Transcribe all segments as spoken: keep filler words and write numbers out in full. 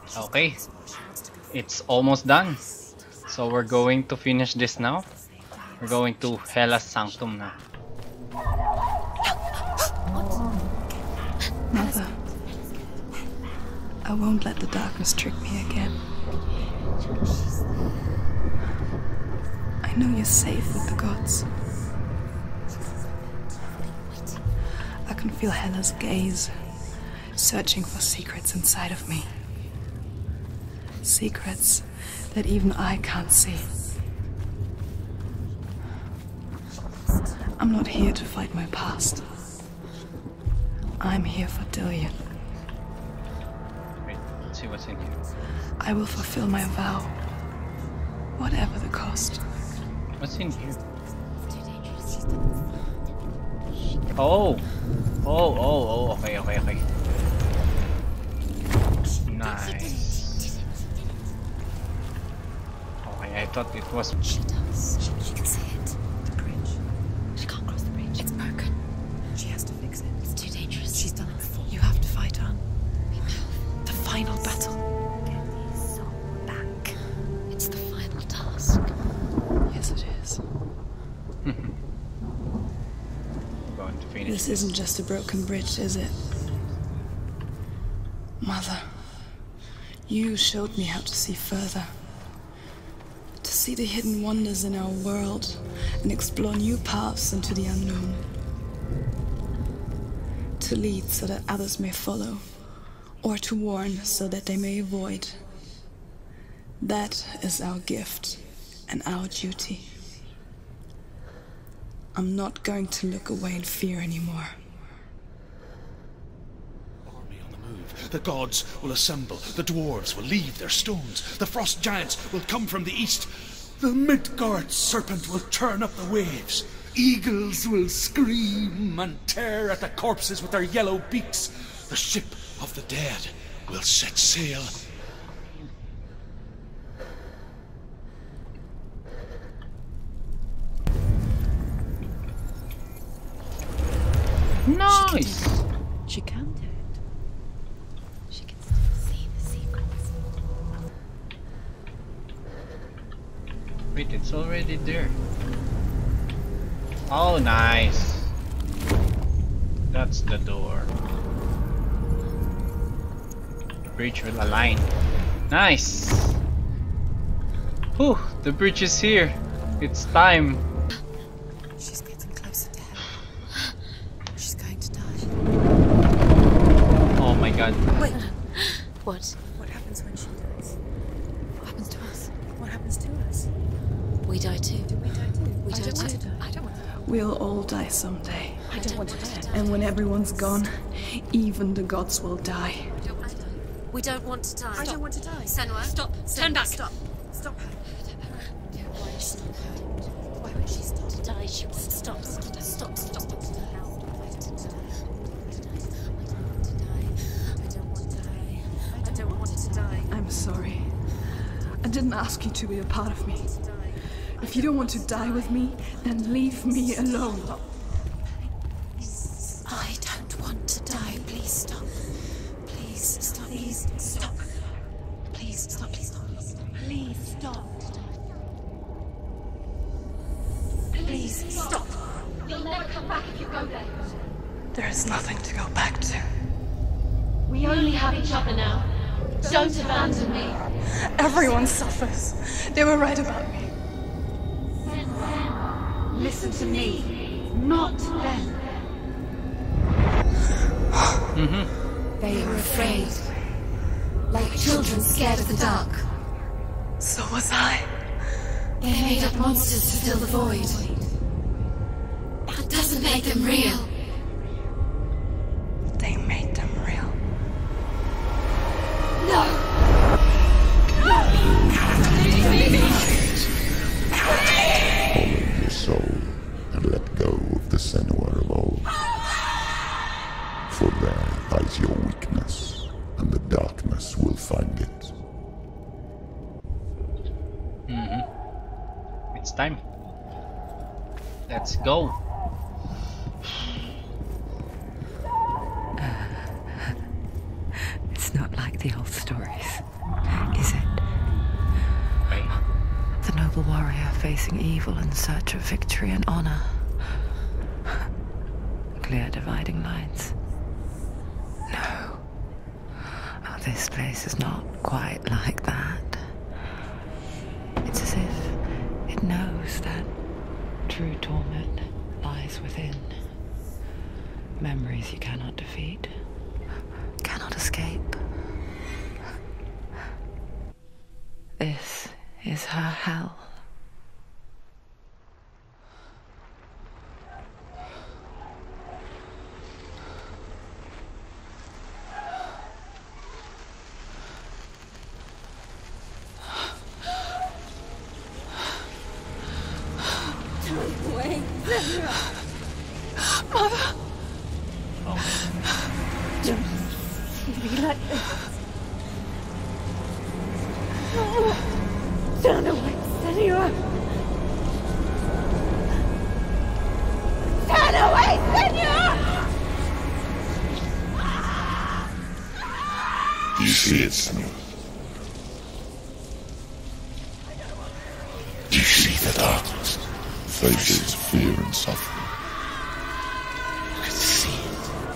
Okay, it's almost done. So we're going to finish this now. We're going to Hellas Sanctum now. Mother, I won't let the darkness trick me again. I know you're safe with the gods. I can feel Hela's gaze, searching for secrets inside of me. Secrets that even I can't see. I'm not here to fight my past. I'm here for Dillion. Wait, let's see what's in here. I will fulfill my vow, whatever the cost. What's in here? Oh! Oh, oh, oh, okay, okay, okay. Nice. Okay, I thought it was... She does. She, she can see it. The bridge. She can't cross the bridge. It's broken. She has to fix it. It's too dangerous. She's done it before. You have to fight her. Be powerful. The final battle. Get these soul back. It's the final task. Yes, it is. Going to finish This isn't just a broken bridge, is it? Mother, you showed me how to see further. To see the hidden wonders in our world and explore new paths into the unknown. To lead so that others may follow, or to warn so that they may avoid. That is our gift and our duty. I'm not going to look away in fear anymore. Army on the move. The gods will assemble. The dwarves will leave their stones. The frost giants will come from the east. The Midgard serpent will turn up the waves. Eagles will scream and tear at the corpses with their yellow beaks. The ship of the dead will set sail. Nice! She can do it. She can still see the secrets. Wait, it's already there. Oh, nice. That's the door. The bridge will align. Nice! Whew, the bridge is here. It's time. She's getting closer to hell. She's going to die. Oh my god. Wait. What? What happens when she dies? What happens to us? What happens to us? We die too. Do we die too? We I die don't want too. to die. I don't want to die. We'll all die someday. I don't want to die. And when everyone's gone, even the gods will die. We don't want to die. I don't want to die. Senua, stop. Turn back. Stop. Stop her. Why is she Why would she stop to die? She wants to stop. Stop. Stop. Stop. Stop. I don't want to die. I'm sorry. I didn't ask you to be a part of me. If you don't want to die with me, then leave me alone. I don't want to die. Please stop. Please stop. Please stop. Please stop. Please stop. Please stop. Please stop. You'll never come back if you go there. There is nothing to go back to. We only have each other now. Don't abandon me. Everyone suffers. They were right about me. Listen to me, not them. Mm-hmm. They were afraid. Like children scared of the dark. So was I. They made up monsters to fill the void. That doesn't make them real. They made them real. No! Your soul and let go of the Senua of old. For there lies your weakness, and the darkness will find it. Mm-hmm. It's time. Let's go. It's not like the old stories, is it? Okay. The noble warrior facing evil in search of victory and honor. Clear dividing lines. No. Oh, this place is not quite like that. It's as if it knows that true torment lies within. Memories you cannot defeat, cannot escape. This is her hell. Wait, Mother! don't be like this. Turn away, Senua! Turn away, Senua! Do you see it, Senua? Do you see the darkness? Faces of fear and suffering. You can see it.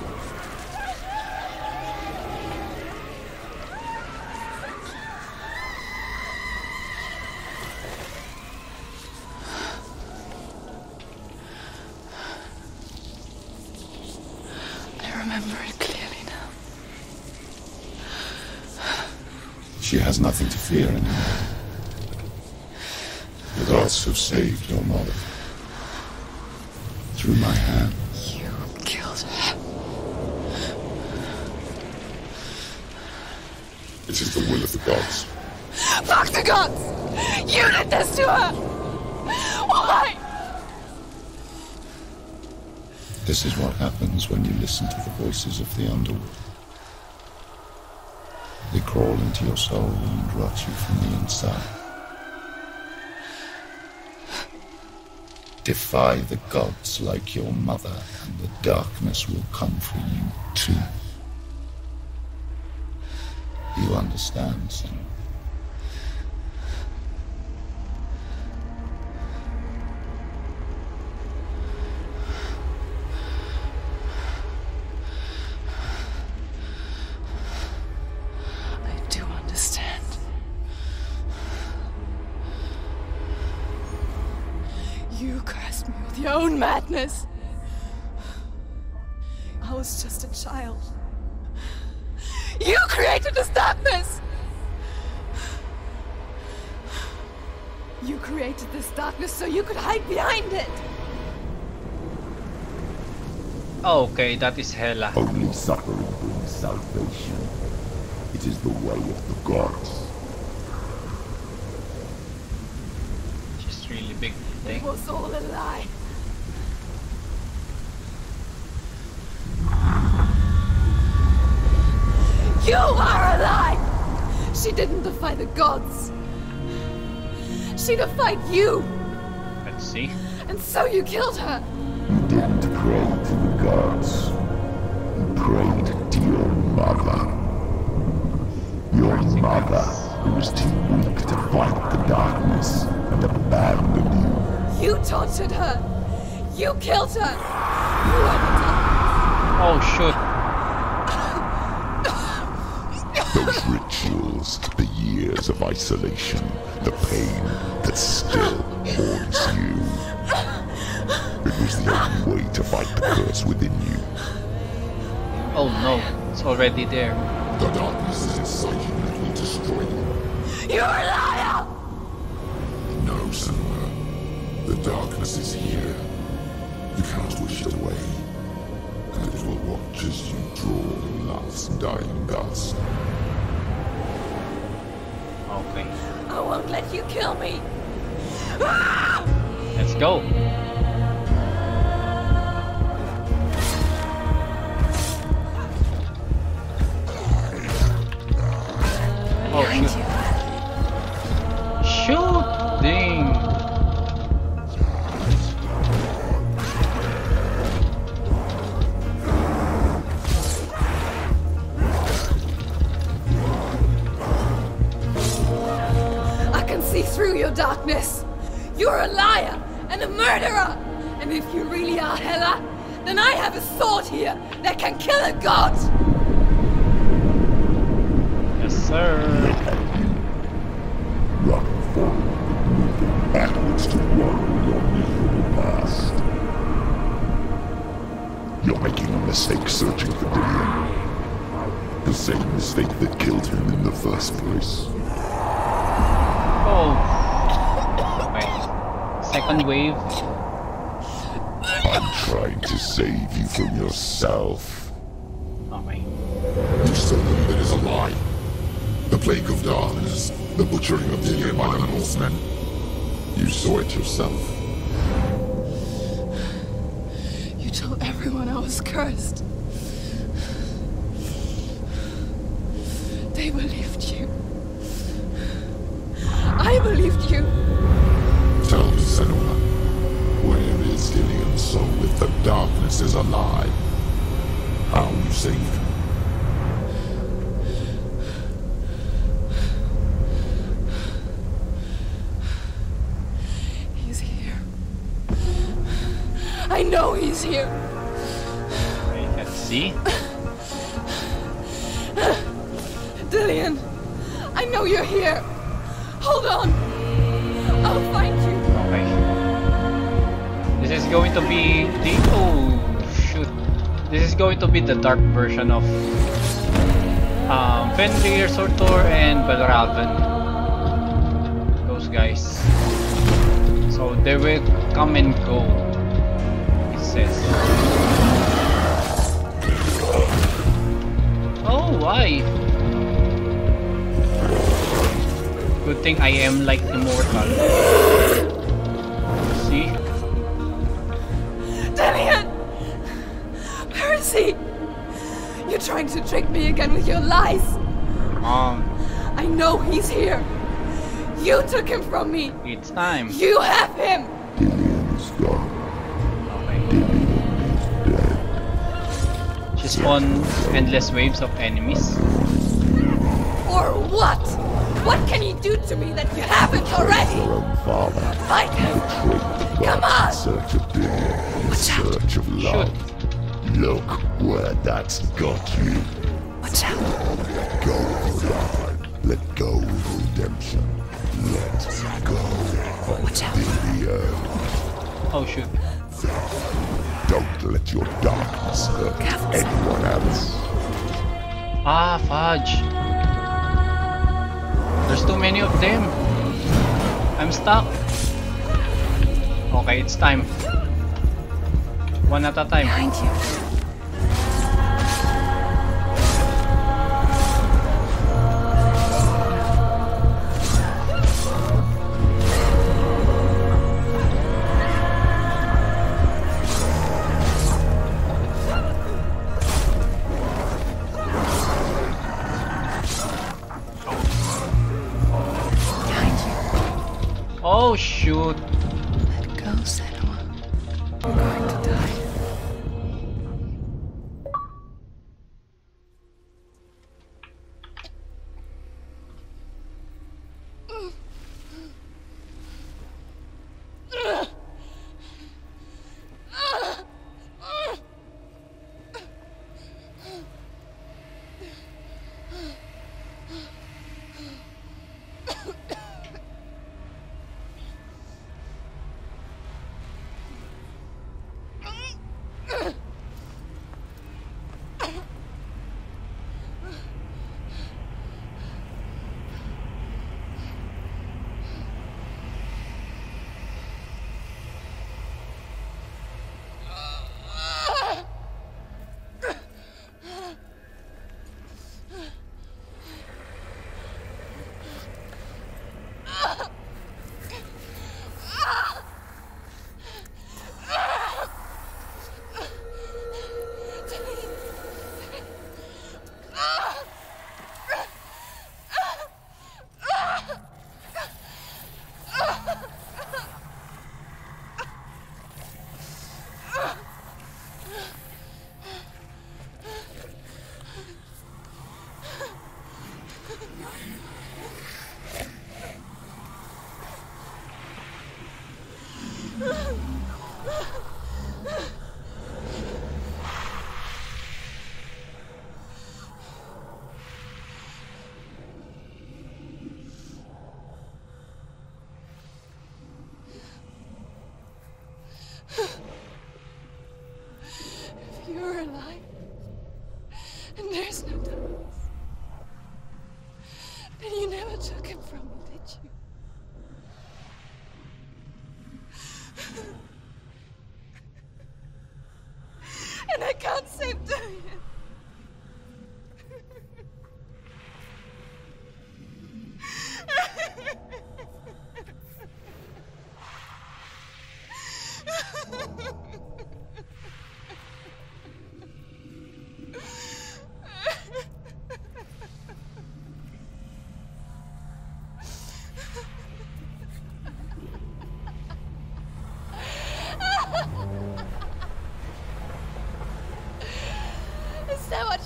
I remember it clearly now. She has nothing to fear anymore. The gods have saved your mother. Through my hand. You killed her. It is the will of the gods. Fuck the gods! You did this to her! Why? This is what happens when you listen to the voices of the underworld. They crawl into your soul and rot you from the inside. Defy the gods like your mother, and the darkness will come for you too. You understand, son? I do understand. You cursed me with your own madness. I was just a child. You created this darkness! You created this darkness so you could hide behind it! Okay, that is Hela. Only suffering brings salvation. It is the way of the gods. She's really big It thing. was all a lie. You are a lie! She didn't defy the gods. She defied you, Let's see. and so you killed her. You didn't pray to the gods. You prayed to your mother. Your mother, who was too weak to fight the darkness and abandoned you. You tortured her. You killed her. You are the darkness. Oh shoot. Those rituals, the years of isolation, the pain that still haunts you. It was the only way to fight the curse within you. Oh no, it's already there. The darkness is inside you and it will destroy you. You're a liar! No, Senua. The darkness is here. You cannot wish it away. And it will watch as you draw love's dying gasp. Okay, I won't let you kill me. let's go. Oh Behind shoot. Shooting. darkness. You're a liar and a murderer. And if you really are Hela, then I have a sword here that can kill a god. Yes, sir. Run forward, backwards to one your miserable past. You're making a mistake searching for Dillion. The same mistake that killed him in the first place. Oh. Okay. Second wave. I'm trying to save you from yourself. Okay. You saw them that is a lie. The plague of darkness, the butchering of Dillion by the Northmen. You saw it yourself. You told everyone I was cursed. They believed you. I believed you. Tell me, Senua, where is Dillion's soul if the darkness is alive? How you saved him? He's here. I know he's here. I can see. Dillion, I know you're here. Hold on. I'll find you. Okay. This is going to be the oh shoot. This is going to be the dark version of um Fenrir, Surtur, and Belraven. Those guys. So they will come and go. It says. Oh, why? Good thing I am like immortal. See? Dillion! Where is he? You're trying to trick me again with your lies. Um, I know he's here. You took him from me. it's time. You have him. Dillion is gone. Okay. Dillion is dead. She spawned endless waves of enemies. Or what? What can he do to me that you haven't already? Your own father Fight him. betrayed the Come gods on. in search of Dillion, in Watch out. search of love. Look where that's got you. Watch out. Let go of pride. Let go of redemption. Let go of Watch out. Dillion. Oh shoot. Don't let your darkness hurt Careful. anyone else. Ah, fudge. There's too many of them. I'm stuck. Okay, it's time. One at a time. Behind you. Oh shoot. Let go, Senua. You're going to die.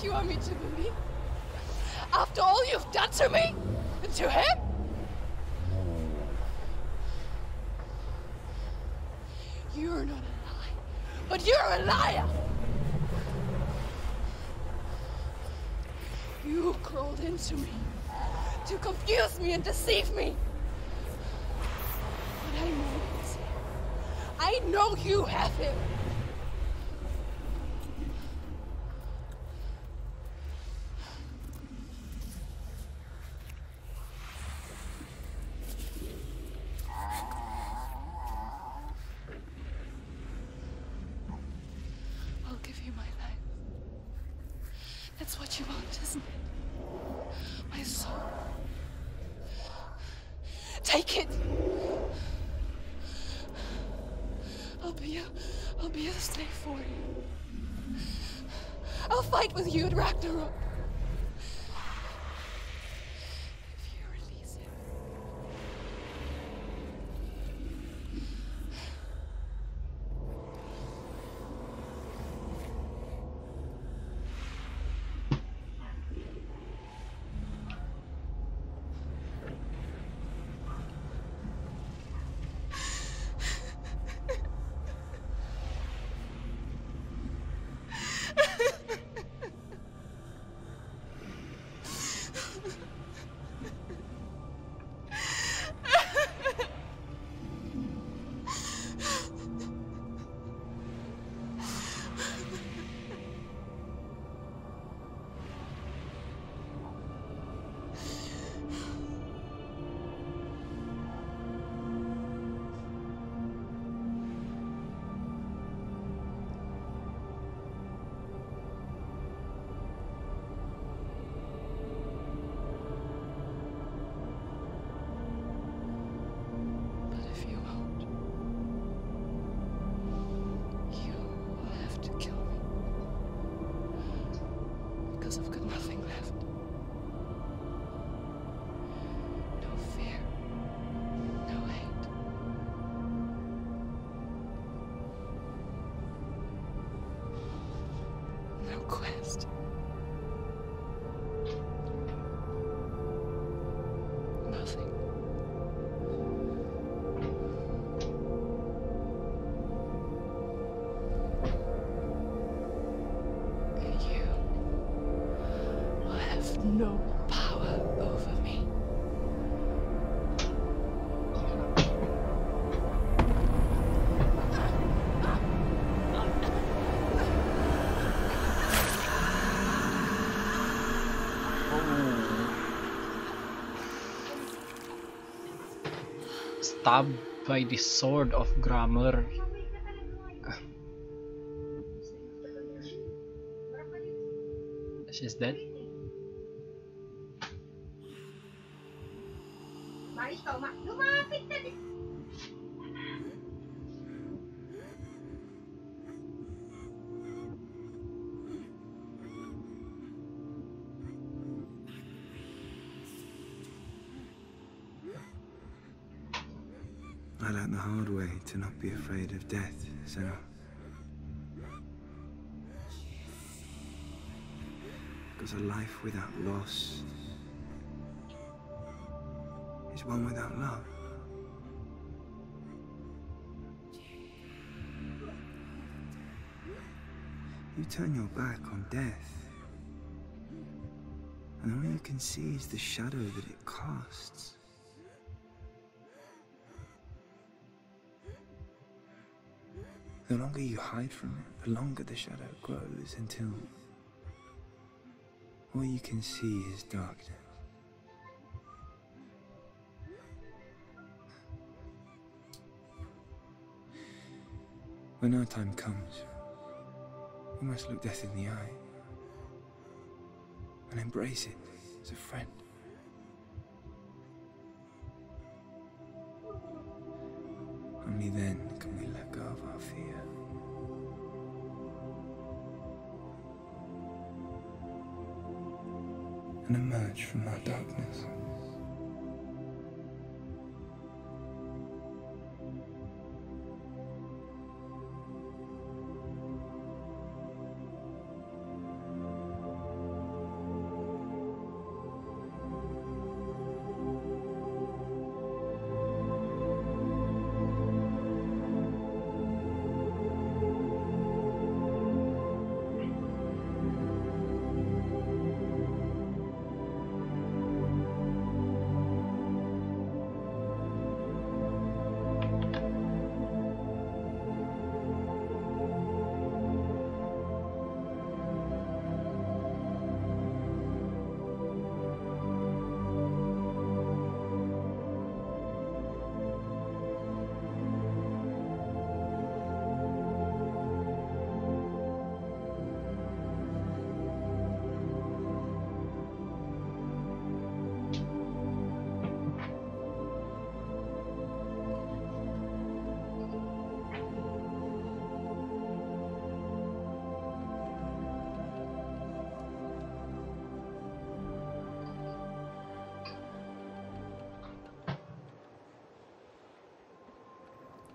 You want me to believe? After all you've done to me? And to him? You're not a lie, but you're a liar! You crawled into me to confuse me and deceive me. But I know he's here. I know you have him. I'll give you my life. That's what you want, isn't it? My soul. Take it. I'll be a, I'll be a slave for you. I'll fight with you at Ragnarok. If you release him. Quest. Nothing. And you will have no power over me. Stabbed by the sword of Gramr. She's dead. I learned the hard way to not be afraid of death, Senna. Because a life without loss is one without love. You turn your back on death, and all you can see is the shadow that it casts. The longer you hide from it, the longer the shadow grows until all you can see is darkness. When our time comes, we must look death in the eye and embrace it as a friend. Only then can we let go of our fear. And emerge from our darkness.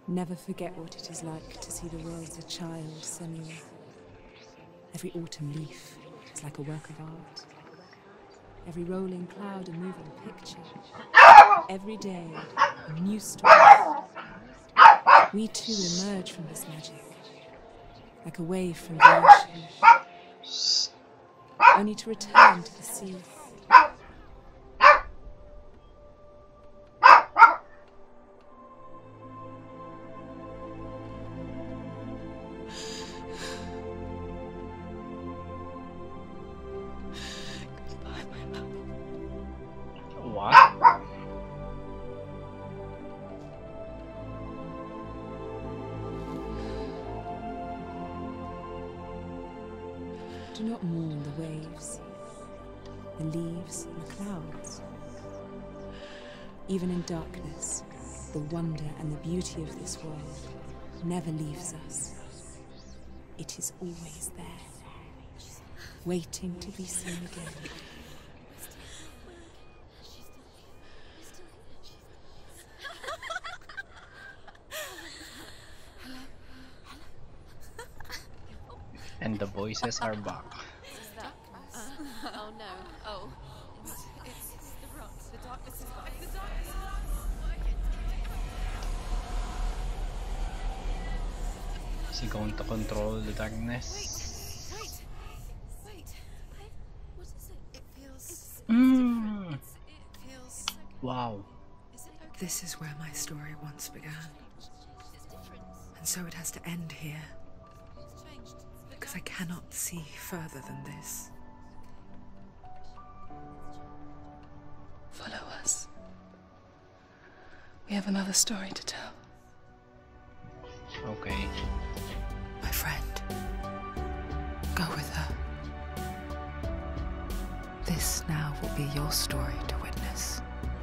Never forget what it is like to see the world as a child, Senua. Every autumn leaf is like a work of art. Every rolling cloud a moving picture. Every day a new story. We too emerge from this magic, like a wave from the ocean, only to return to the sea. What? Do not mourn the waves, the leaves, and the clouds. Even in darkness, the wonder and the beauty of this world never leaves us. It is always there, waiting to be seen again. And the voices are back. Oh no. Oh. It's, it's the rot. The darkness is back. The darkness is back. Is he going to control the darkness? Wait. Wait. Wait. What is it? It feels. Mm. It's, it feels. Wow. Is it okay? This is where my story once began. And so it has to end here. It's changed. Because I cannot see further than this. Follow us. We have another story to tell. Okay. My friend. Go with her. This now will be your story to witness.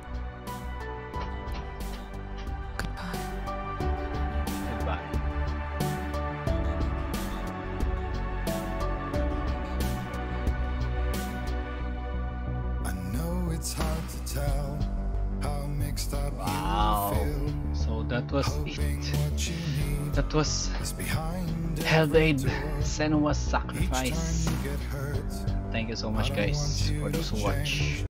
Goodbye. Goodbye. I know it's hard to tell how mixed up Wow. you feel. So that was Hoping it. what you need That was is behind Hellblade every door. Senua's Each time Sacrifice. you get hurt, Thank you so much guys for those who watch.